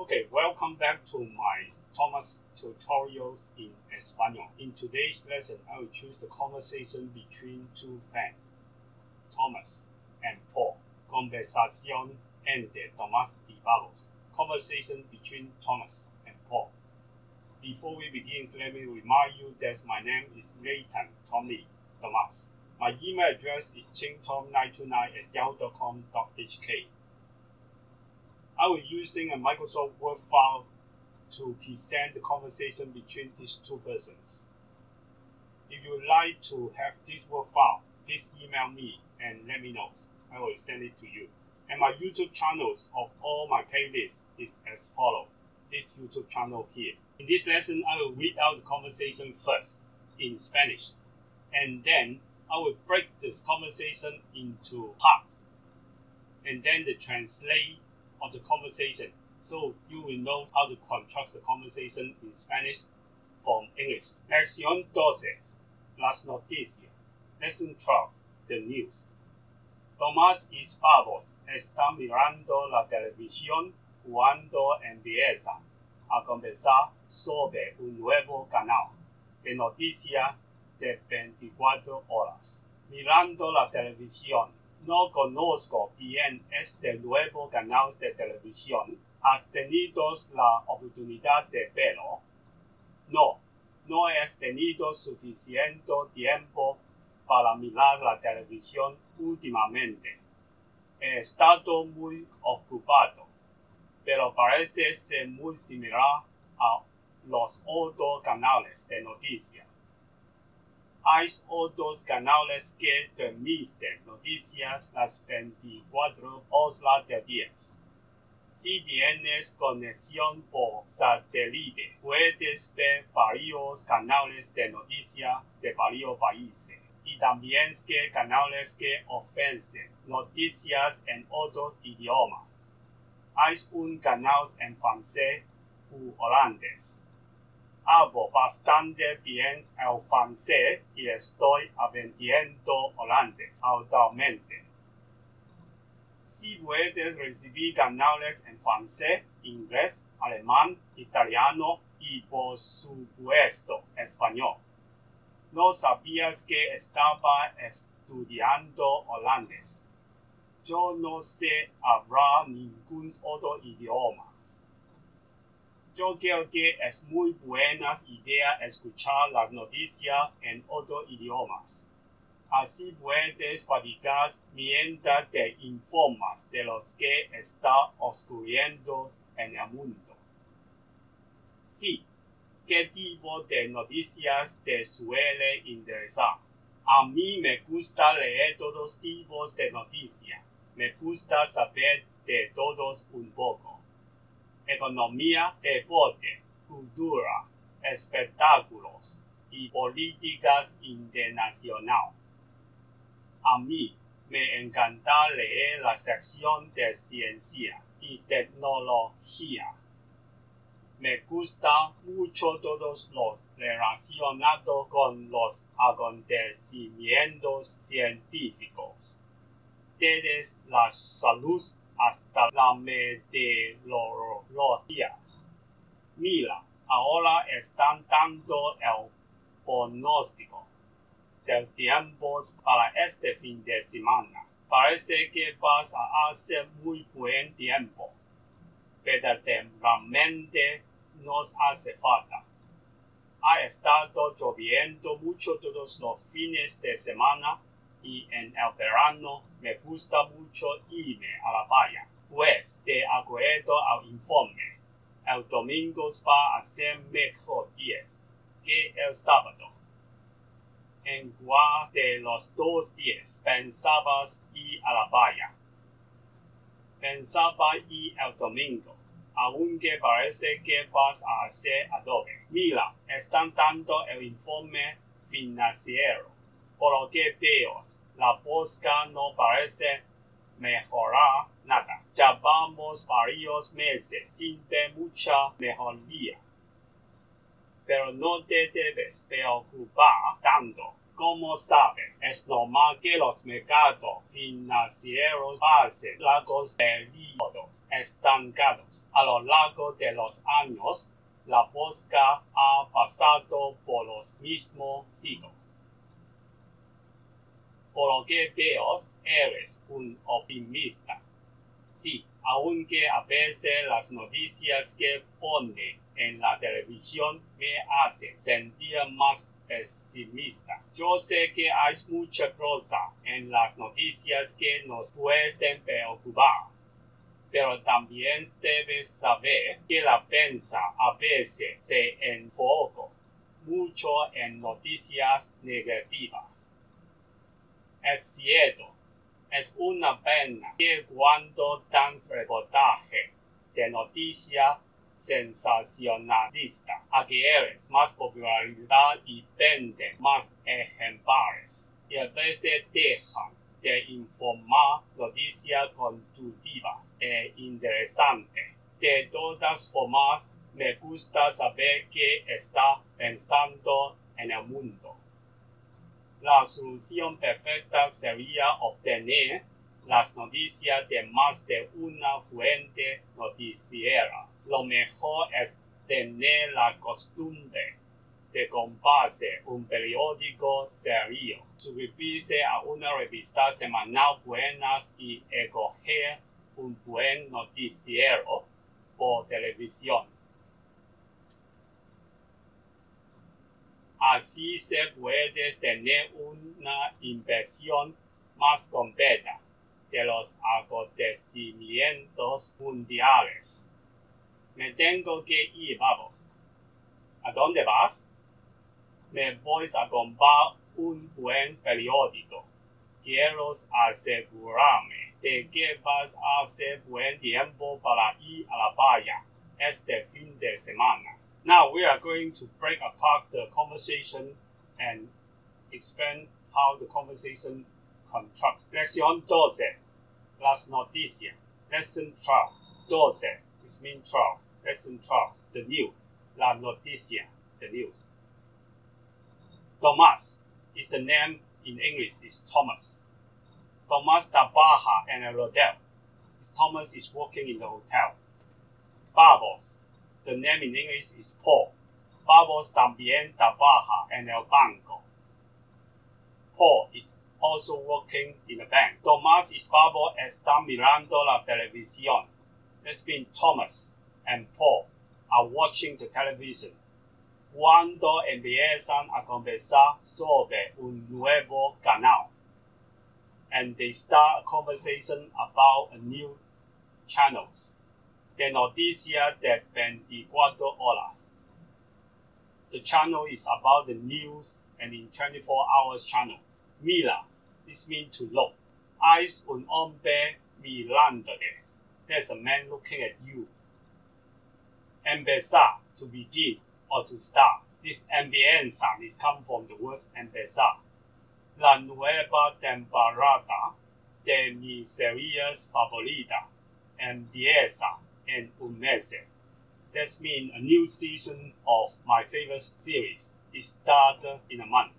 Okay, welcome back to my Thomas tutorials in Espanol. In today's lesson, I will choose the conversation between two friends, Thomas and Paul. Conversación entre Tomás y Pablos. Conversation between Thomas and Paul. Before we begin, let me remind you that my name is Nathan Tommy Thomas. My email address is chingtom929@yahoo.com.hk. I will be using a Microsoft Word file to present the conversation between these two persons. If you would like to have this Word file, please email me and let me know. I will send it to you. And my YouTube channels of all my playlists is as follows. This YouTube channel here. In this lesson, I will read out the conversation first in Spanish, and then I will break this conversation into parts, and then the translate of the conversation, so you will know how to contrast the conversation in Spanish from English. Lección 12. Las noticias. Lesson 12. The news. Tomás y Pablos están mirando la televisión cuando empiezan a conversar sobre un nuevo canal de noticias de 24 horas. Mirando la televisión. No conozco bien este nuevo canal de televisión. ¿Has tenido la oportunidad de verlo? No he tenido suficiente tiempo para mirar la televisión últimamente. He estado muy ocupado, pero parece ser muy similar a los otros canales de noticias. Hay otros canales que transmiten noticias las 24 horas del día. Si tienes conexión por satélite, puedes ver varios canales de noticias de varios países. Y también canales que ofrecen noticias en otros idiomas. Hay un canal en francés u holandés. Hablo bastante bien el francés y estoy aprendiendo holandés actualmente. Si puedes recibir canales en francés, inglés, alemán, italiano y por supuesto español. No sabías que estaba estudiando holandés. Yo no sé hablar ningún otro idioma. Yo creo que es muy buena idea escuchar las noticias en otros idiomas. Así puedes practicar mientras te informas de los que está ocurriendo en el mundo. Sí, ¿qué tipo de noticias te suele interesar? A mí me gusta leer todos tipos de noticias. Me gusta saber de todos un poco. Economía, deporte, cultura, espectáculos y políticas internacionales. A mí me encanta leer la sección de ciencia y tecnología. Me gusta mucho todos los relacionados con los acontecimientos científicos, desde la salud hasta la meteorología. Mira, ahora están dando el pronóstico del tiempo para este fin de semana. Parece que vas a hacer muy buen tiempo. Verdaderamente nos hace falta. Ha estado lloviendo mucho todos los fines de semana y en el verano me gusta mucho irme a la playa. Pues, de acuerdo al informe, el domingo va a ser mejor día que el sábado. ¿En cuál de los dos días pensabas ir a la playa? Pensaba ir el domingo, aunque parece que vas a hacer adobe. Mira, están dando el informe financiero. Por lo que veo, la búsqueda no parece mejorar nada. Ya vamos varios meses sin ver mucha mejoría. Pero no te debes preocupar tanto. Como sabe, es normal que los mercados financieros pasen largos periodos estancados. A lo largo de los años, la bolsa ha pasado por los mismos ciclos. Por lo que veo, eres un optimista. Sí, aunque a veces las noticias que ponen en la televisión me hacen sentir más pesimista. Yo sé que hay mucha cosa en las noticias que nos pueden preocupar, pero también debes saber que la prensa a veces se enfoca mucho en noticias negativas. Es cierto, es una pena que cuando dan reportaje de noticias sensacionalistas adquieren más popularidad y venden más ejemplares, y a veces dejan de informar noticias constructivas e interesantes. De todas formas, me gusta saber qué está pensando en el mundo. La solución perfecta sería obtener las noticias de más de una fuente noticiera. Lo mejor es tener la costumbre de comprarse un periódico serio, suscribirse a una revista semanal buena y escoger un buen noticiero por televisión. Así se puede tener una impresión más completa de los acontecimientos mundiales. Me tengo que ir, vamos. ¿A dónde vas? Me voy a comprar un buen periódico. Quiero asegurarme de que vas a hacer buen tiempo para ir a la playa este fin de semana. Now we are going to break apart the conversation and explain how the conversation constructs. Lección 12. Las noticias. Lesson 12. 12. It means 12. Lesson 12. The news. La noticia. The news. Tomás is the name in English is Thomas. Tomás trabaja en el hotel. Thomas is working in the hotel. Pavos. The name in English is Paul. Pavos también trabaja en el banco. Paul is also working in a bank. Tomás y Pablo están mirando la televisión. This means Thomas and Paul are watching the television. Cuando empiezan a conversar sobre un nuevo canal, and they start a conversation about a new channels. De noticia de 24 horas. The channel is about the news and in 24 hours channel. Mira, this means to look. Hay un hombre mirándote. There's a man looking at you. Empezar, to begin or to start. This empieza is come from the word empezar. La nueva temporada de mis series favorita empieza en un mes. That means a new season of my favorite series is started in a month.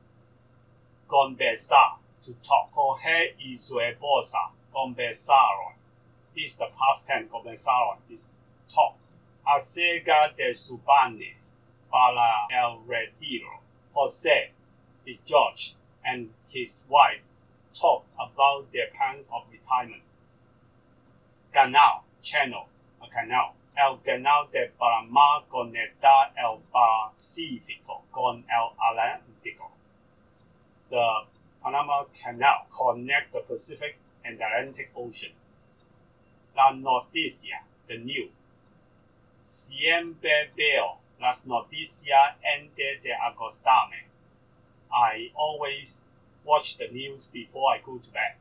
Conversar, to talk. Jorge y su esposa conversaron. This is the past tense. Conversaron is talk. Acerca de sus planes para el retiro. José, the judge, and his wife talked about their plans of retirement. Canal, channel, a canal. El canal de Panamá conecta el Pacífico con el Atlántico. The Panama Canal connects the Pacific and the Atlantic Ocean. La noticia, the news. Siempre veo las noticias antes de acostarme. I always watch the news before I go to bed.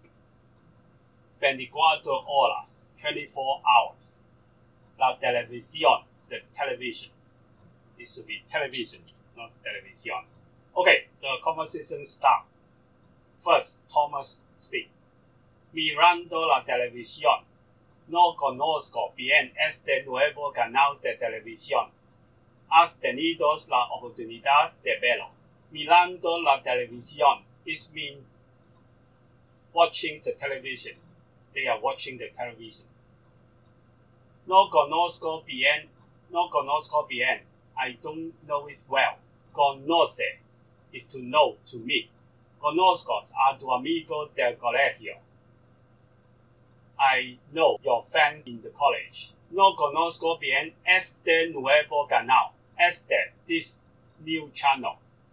24 horas, 24 hours. La televisión, the television. It should be television, not television. Okay, the conversation starts. First, Thomas speaks. Mirando la televisión. No conozco bien este nuevo canal de televisión. ¿Has tenido la oportunidad de verlo? mirando la televisión. It means watching the television. They are watching the television. No conozco bien. No conozco bien. I don't know it well. Conoce is to know, to meet. Conozco a tu amigo del colegio. I know your friend in the college. No conozco bien este nuevo canal. Este, this new channel.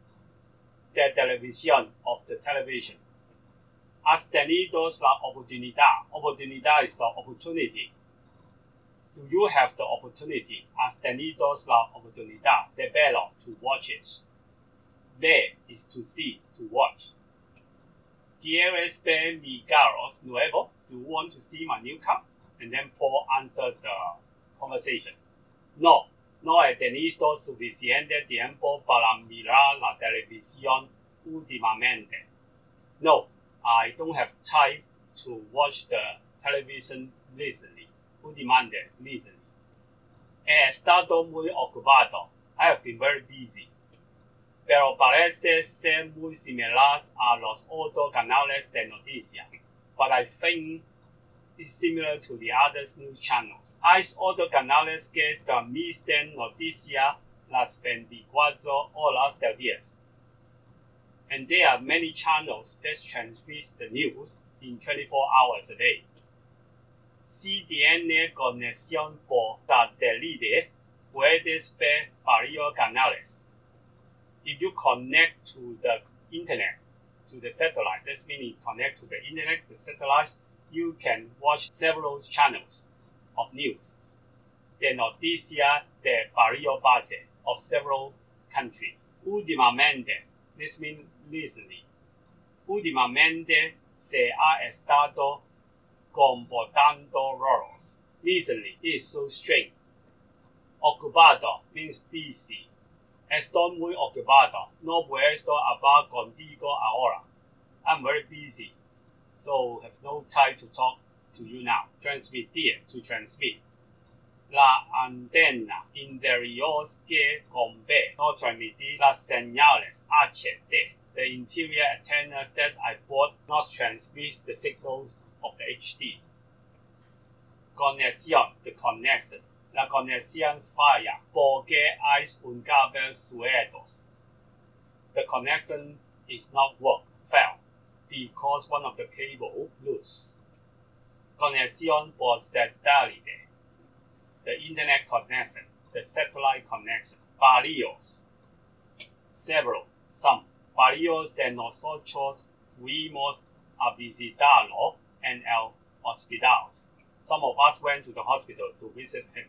De televisión, of the television. Has tenido la oportunidad. Oportunidad is the opportunity. Do you have the opportunity? Has tenido la oportunidad de verlo, to watch it. Ver is to see, to watch. ¿Quieres ver mi carro nuevo? Do you want to see my new car? And then Paul answered the conversation. No, no he tenido suficiente tiempo para mirar la televisión últimamente. No, I don't have time to watch the television recently. Últimamente, recently. He estado muy ocupado. I have been very busy. Pero parece ser muy similares a los otros canales de noticias. But I think it's similar to the other news channels. Hay otros canales que transmiten noticias las 24 horas del día. And there are many channels that transmit the news in 24 hours a day. Si tiene conexión por satélite, puedes ver varios canales. If you connect to the internet, to the satellite, that means you connect to the internet, the satellite, you can watch several channels of news. De noticias de varios países, of several countries. Últimamente, this means recently. Últimamente se ha estado comportando raros. Recently is so strange. Ocupado means busy. Estoy muy ocupado. No puedo hablar contigo ahora. I'm very busy, so have no time to talk to you now. Transmitir, to transmit. La antena interior que convey o transmitir las señales HD. The interior antennas that I bought not transmit the signals of the HD. Conexión, the connection. La conexión falla porque hay un cable suelto. The connection is not fell because one of the cable loose. Conexión por satélite. The internet connection, the satellite connection. Varios. Several, some. Varios de nosotros fuimos a visitarlo en el hospital. Some of us went to the hospital to visit him.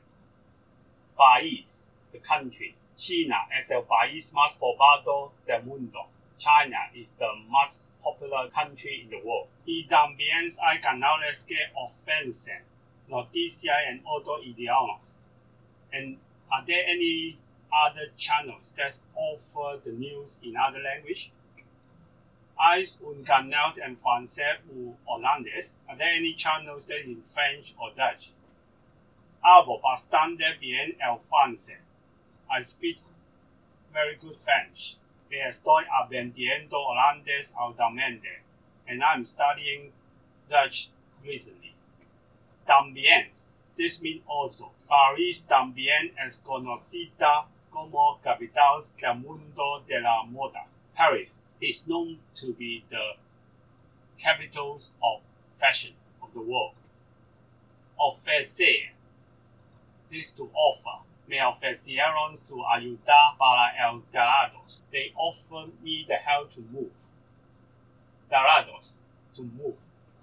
País, the country. China es el país más poblado del mundo. China is the most popular country in the world. Y también hay canales que ofrecen noticias en otros idiomas. And are there any other channels that offer the news in other language? Hay un canal en francés o holandés. Are there any channels that in French or Dutch? Hablo bastante bien el francés. I speak very good French. Estoy aprendiendo holandés altamente. And I'm studying Dutch recently. También, this means also. París también es conocida como capital del mundo de la moda. Paris is known to be the capital of fashion of the world. Ofrecer, this to offer. Me ofrecieron su ayuda para el tarados. They offered me the help to move. Tarados, to move.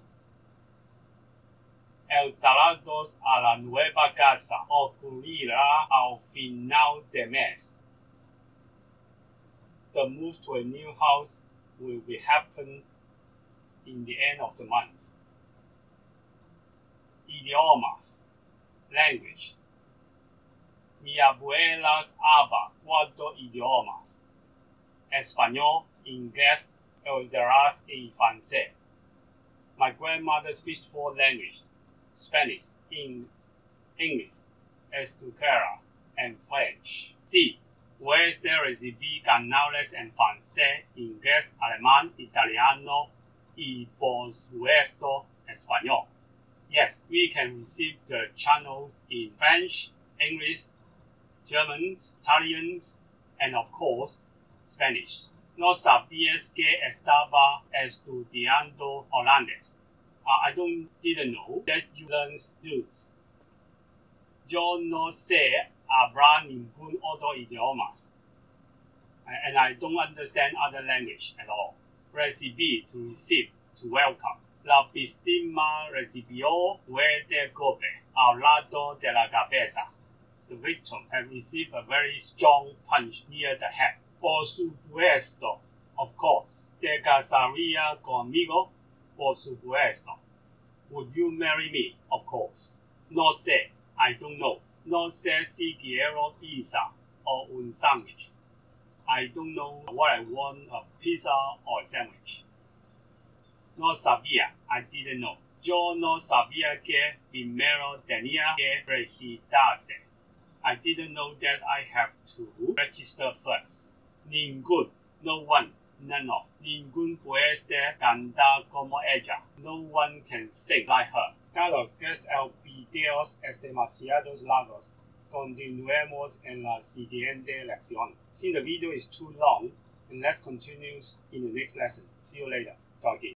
El tarados a la nueva casa ocurrirá al final de mes. The move to a new house will be happen in the end of the month. Idiomas, language. Mi abuela habla 4 idiomas: español, inglés, holandés y francés. My grandmother speaks 4 languages: Spanish, English, Euskera, and French. Sí, Vuestre recibí canales en francés, inglés, alemán, italiano, y por supuesto español. Yes, we can receive the channels in French, English, German, Italian, and of course, Spanish. No sabías que estaba estudiando holandés. Didn't know that you learn Dutch. Yo no sé hablar ningún otro idioma. And I don't understand other language at all. Recibir, to receive, to welcome. La víctima recibió fuerte golpe al lado de la cabeza. The victim had received a very strong punch near the head. Por supuesto, of course. ¿Te casaría conmigo? Por supuesto. Would you marry me? Of course. No sé, I don't know. No sé si quiero pizza or un sandwich. I don't know what I want, a pizza or a sandwich. No sabía, I didn't know. Yo no sabía que primero tenía que registrarse. I didn't know that I have to register first. Ningún, no one, none of. Ningún puede cantar como ella. No one can sing like her. Carlos, el video es demasiado largo. Continuemos en la siguiente lección. Since the video is too long, and let's continue in the next lesson. See you later. 再見。